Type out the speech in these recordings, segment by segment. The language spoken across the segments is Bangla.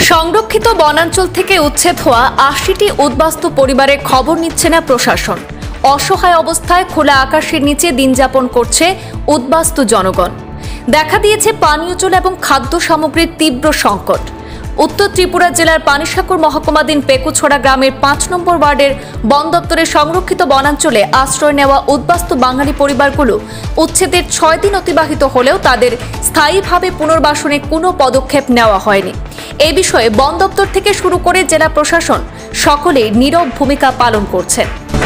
সংরক্ষিত বনাঞ্চল থেকে উচ্ছেদ হওয়া ৮০টি উদ্বাস্তু পরিবারের খবর নিচ্ছে না প্রশাসন। অসহায় অবস্থায় খোলা আকাশের নিচে দিন যাপন করছে উদ্বাস্তু জনগণ। দেখা দিয়েছে পানীয় জল এবং খাদ্য সামগ্রীর তীব্র সংকট। উত্তর ত্রিপুরা জেলার পানিসাগর মহকুমাধীন পেকুছড়া গ্রামের ৫ নম্বর ওয়ার্ডের বন দপ্তরের সংরক্ষিত বনাঞ্চলে আশ্রয় নেওয়া উদ্বাস্তু বাঙালি পরিবারগুলো উচ্ছেদের ৬ দিন অতিবাহিত হলেও তাদের স্থায়ীভাবে পুনর্বাসনে কোনো পদক্ষেপ নেওয়া হয়নি। এই বিষয়ে বন দপ্তর থেকে শুরু করে জেলা প্রশাসন সকলেই নীরব ভূমিকা পালন করছেন।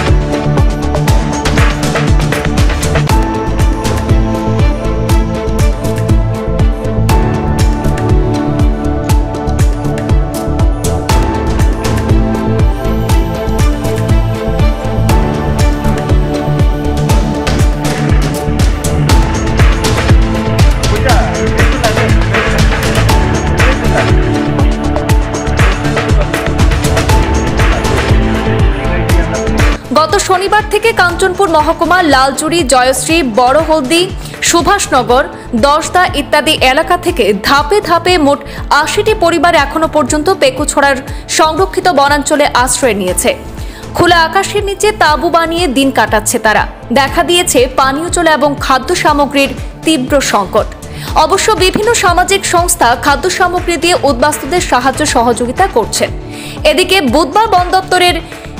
গত শনিবার থেকে কাঞ্চনপুর মহকুমা লালচুরি, জয়শ্রী, বড়হলদি, সুভাষনগর, দশদা ইত্যাদি এলাকা থেকে ধাপে ধাপে মোট ৮০টি পরিবার এখনো পর্যন্ত পেকুছড়ার সংরক্ষিত বনাঞ্চলে আশ্রয় নিয়েছে। খোলা আকাশের নিচে তাঁবু বানিয়ে দিন কাটাচ্ছে তারা। দেখা দিয়েছে পানীয় জল এবং খাদ্য সামগ্রীর তীব্র সংকট। অবশ্য বিভিন্ন সামাজিক সংস্থা খাদ্য সামগ্রী দিয়ে উদ্বাস্তুদের সাহায্য সহযোগিতা করছেন। এদিকে বুধবার বন দপ্তরের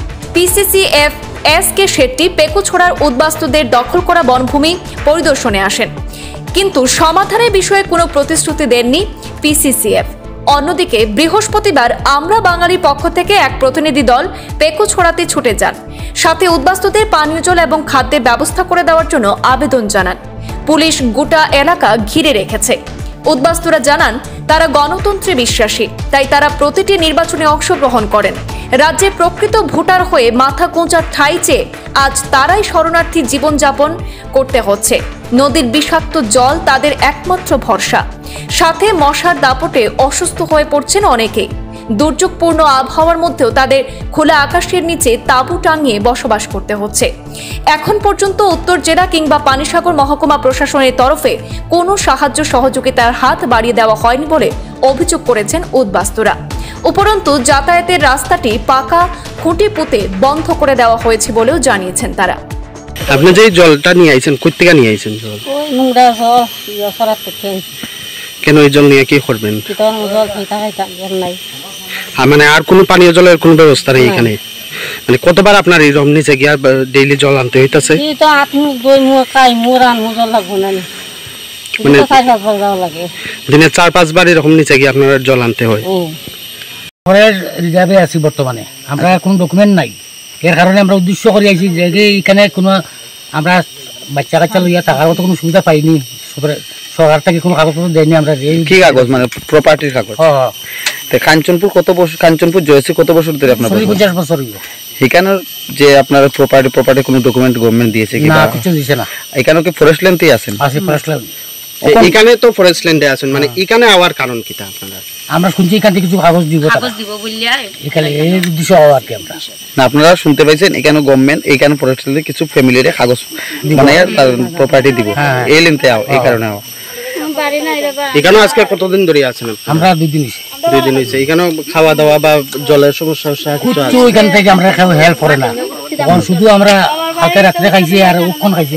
পিসিসিএফ এস.কে. শেট্টি পেকুছড়ার উদ্বাস্তুদের দখল করা বনভূমি পরিদর্শনে আসেন, কিন্তু সমাধানের বিষয়ে কোনো প্রতিশ্রুতি দেননি পিসিসিএফ। অন্যদিকে বৃহস্পতিবার আমরা বাঙালির পক্ষ থেকে এক প্রতিনিধি দল পেকুছড়াতে ছুটে যান, সাথে উদ্বাস্তুদের পানীয় জল এবং খাদ্যের ব্যবস্থা করে দেওয়ার জন্য আবেদন জানান। পুলিশ গোটা এলাকা ঘিরে রেখেছে। উদ্বাস্তুরা জানান তারা গণতন্ত্রে বিশ্বাসী, তাই তারা প্রতিটি নির্বাচনে অংশগ্রহণ করেন। রাজ্যে প্রকৃত ভোটার হয়ে মাথা গোঁজার ঠাঁই চেয়ে আজ তারাই শরণার্থী জীবনযাপন করতে হচ্ছে। নদীর বিষাক্ত জল তাদের একমাত্র ভরসা, সাথে মশার দাপটে অসুস্থ হয়ে পড়ছেন অনেকেই। দুর্যোগপূর্ণ আবহাওয়ার মধ্যেও তাদের খোলা আকাশের নিচে তাঁবু টাঙিয়ে বসবাস করতে হচ্ছে। এখন পর্যন্ত উত্তর জেলা কিংবা পানিসাগর মহকুমা প্রশাসনের তরফে কোনো সাহায্য সহযোগিতার হাত বাড়িয়ে দেওয়া হয়নি বলে অভিযোগ করেছেন উদ্বাস্তুরা। উপরন্তু যাতায়াতের রাস্তাটি পাকা খুঁটি পুঁতে বন্ধ করে দেওয়া হয়েছে বলেও জানিয়েছেন তারা। আপনি যে জলটা নিয়ে আইছেন, কই থেকে নিয়ে আইছেন জল? ওই নোংরা জল সরাত থেকে আইছি। কেন এই জল নিয়ে কি করবেন? কিতন জল খাইতা জল নাই। মানে আর কোনো পানীয় জলের কোনো ব্যবস্থা নেই এখানে? মানে কতবার আপনার এই রম নিচে গিয়া ডেইলি জল আনতে হইতাছে? এই তো আপনি দই মু খাই মোরান জল লাগবো না। মানে 4-5 বার যাওয়া লাগে। দিনে 4-5 বার এরকম নিচে গিয়ে আপনার জল আনতে হয়। ঘরের রিজার্ভে আছি বর্তমানে, আমরা কোনো ডকুমেন্ট নাই। এর কারণে আমরা উদ্দেশ্য করে আইছি যে এখানে কোনো আমরা বাচ্চা কাচ্চা লইয়া থাকার মতো কোনো সুবিধা পাইনি। সরকার থেকে কোনো কাগজপত্র দেয়নি। আমরা কি কাগজ? মানে প্রপার্টির কাগজ? হ্যাঁ। কাঞ্চনপুর কত বছর, কাঞ্চনপুর জয়শ্রী কত বছর ধরে আপনার? 50 বছর হইল। এখানে যে আপনার প্রপার্টি কোনো ডকুমেন্ট গভর্নমেন্ট দিয়েছে কি? না, কিছু দিছে না। এখানে কি ফরেস্ট ল্যান্ডেই আছেন? আছে ফরেস্ট ল্যান্ড। এখানে তো ফরেস্ট ল্যান্ডে আছেন, মানে এখানে আওয়ার কারণ কি তা আপনারা? আমরা শুনছি এখান থেকে কিছু কাগজ দিব বললিয়া এখানে এই উদ্দেশ্য আর কি আমরা না। আপনারা শুনতে পাইছেন এখানে গভর্নমেন্ট এখানে ফরেস্ট ল্যান্ডে কিছু ফ্যামিলিরে কাগজ মানে তার প্রপার্টি দিব, এই ল্যান্ডে আও, এই কারণে আও। এখানে আজকে কতদিন ধরে আছেন আমরা? 2 দিন হইছে। 2 দিন হইছে। এখানে খাওয়া দাওয়া বা জলের সমস্যা কিছু এখান থেকে আমরা হেল্প করে না। এখন শুধু আমরা হাতে রাত্রে খাইছি আর উক্ষণ খাইছি।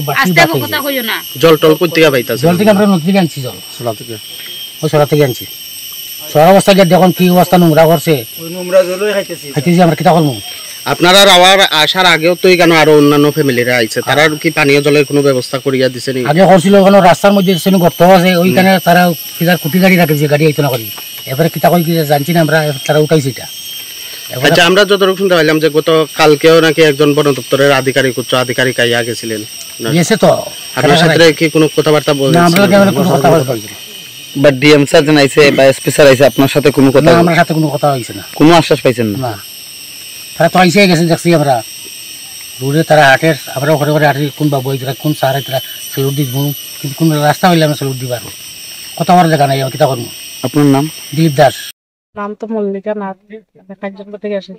জল টল কই থেকে পাইতাছে? জল থেকে আমরা নদী থেকে আনছি, জল সোলা থেকে। ওই সোলা থেকে আনছি। সোলা অবস্থা গিয়ে দেখুন কি অবস্থা, নোংরা করছে। ওই নোংরা জলই খাইতেছি আমরা। কিতা করবো? আপনারা আসার আগেও তো এখানে আরো অন্যান্য ফ্যামিলিরা আইছে, তারা কি পানীয় জলের কোনো ব্যবস্থা করিয়া দিছে নি? আগে করছিল, ওখানে রাস্তার মধ্যে গর্ত আছে, ওইখানে তারা ফিগার কুটি গাড়ি রাখে, যে গাড়ি আইতো না করি। এবারে কিতা করি জানছি না আমরা, তারা উঠাইছে এটা। আচ্ছা, আমরা যতটুকু শুনতে পাইলাম যে গত কালকেও নাকি একজন বন দপ্তরের আধিকারিক, উচ্চ আধিকারিক আইয়া গেছিলেন। গেছে তো। আপনার সাথে কি কোনো কথাবার্তা বলছেন? না, আমরা কোনো কথাবার্তা বলছি না। বা ডিএম স্যার যেন আইছে বা এসপি স্যার আইছে, আপনার সাথে কোনো কথা? না, আমার সাথে কোনো কথা হইছে না। কোনো আশ্বাস পাইছেন না? না, তারা তো আইসে গেছে, দেখছি আমরা রোডে তারা হাটের, আমরা ঘরে ঘরে হাটের কোন বাবু কোন সারে তারা সেলুট দিব, কিন্তু কোন রাস্তা হইলে আমরা সেলুট দিবার কথা আমার দেখা নাই। কিতা করবো? আপনার নাম? দিলীপ দাস। নাম তো মল্লিকা নাথ। কাঞ্চনপুর থেকে আসি,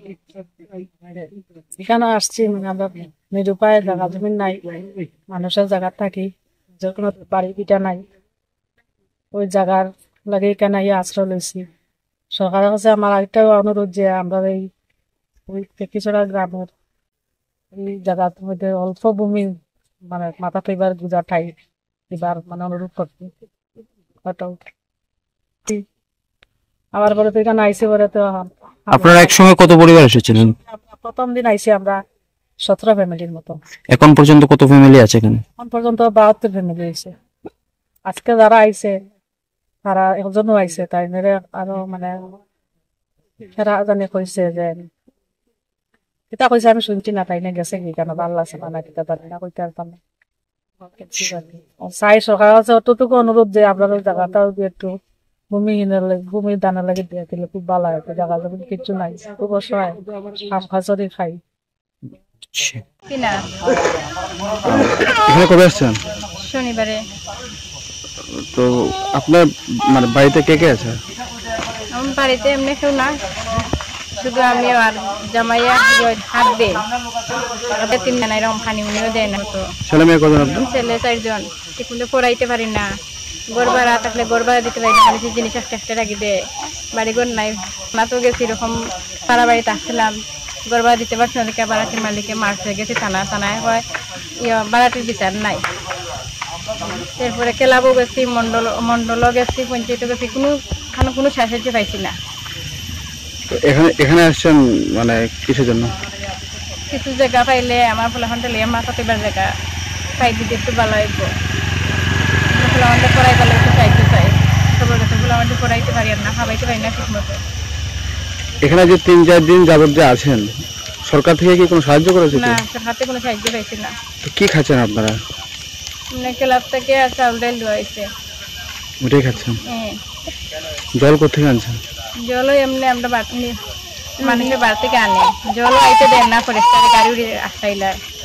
এখানে আসছি। আমরা নিরুপায়, জায়গা জমি নাই, মানুষের জায়গা থাকি, যে কোনো বাড়ি পিঠা নাই। ওই জায়গার লাগে এখানে আশ্রয় লইছি। সরকারের কাছে আমার আরেকটাও অনুরোধ যে আমরা এই ওই পেকিছড়া গ্রামের এই জায়গার মধ্যে অল্প ভূমি মানে মাথা পেবার গুজা ঠাই এবার মানে অনুরোধ করছি ওটাও আবার পরে তো এখানে আইসে পরে তো আপনারা একসঙ্গে কত পরিবার এসেছিলেন? প্রথম দিন আইসি আমরা 17 ফ্যামিলির মতো। এখন পর্যন্ত কত ফ্যামিলি আছে এখানে? এখন পর্যন্ত 72 ফ্যামিলি হয়েছে। আজকে যারা আইছে তারা একজনও আইছে, তাই মেরে আরো মানে এরা জানে কইছে যে এটা কইছে আমি শুনছি না, তাই না গেছে কি কেন ভালো লাগছে না কিতা জানি না কইতে পারতাম না। চাই সরকার কাছে অতটুকু অনুরোধ যে আপনাদের জায়গাটাও একটু ভূমির দানা লাগে দিয়ে দিলে খুব ভালো হয়। জায়গা জমি কিছু নাই, খুব অসহায়, কাম খাচরি খাই। এখানে কবে আসছেন? শনিবারে। তো আপনার মানে বাড়িতে কে কে আছে? আমার বাড়িতে এমনি কেউ না, শুধু আমি আর জামাইয়া হাঁটবে 3 জন, এরকম খানি উনিও দেয় না। তো ছেলে মেয়ে কজন আপনার? ছেলে 4 জন, ঠিক মতো পড়াইতে পারি না। গড় ভাড়া থাকলে গড় ভাড়া দিতে পারি না, খালি জিনিস একটা রাখি দেয়। বাড়ি ঘর নাই না, তো গেছি এরকম পাড়া বাড়িতে আসছিলাম, গড় ভাড়া দিতে পারছি না, বাড়াটির মালিকে মারছে, গেছি থানায় হয় বাড়াটির বিচার নাই। এরপরে ক্লাবও গেছি, মন্ডলও গেছি, পঞ্চায়েতও গেছি, কোনো সাহায্য পাইছি না। এখানে আসছেন মানে কিসের জন্য? কিছু জায়গা পাইলে আমার ফলাফলটা লিয়ে মাথা পেবার জায়গা পাই দিতে একটু ভালো হইব। ফলাফলটা পড়াই পেলে একটু চাইতে চাই, সবার কাছে ফলাফলটা পড়াইতে পারি আর না, খাবাইতে পারি না ঠিক মতো। এখানে যে 3-4 দিন যাবত যে আছেন, সরকার থেকে কি কোনো সাহায্য করেছে? না, হাতে কোনো সাহায্য পাইছি না। তো কি খাচ্ছেন আপনারা? ক্লাব থেকে আর চাউল ডাল দেওয়া হয়েছে, ওটাই খাচ্ছেন? জল কোথেকে আনছেন? জলও এমনি আমরা মানুষের বাড়ি থেকে আনি, জলও আইতে দেন না, পরিষ্কার গাড়ি উড়ে আসাইলা।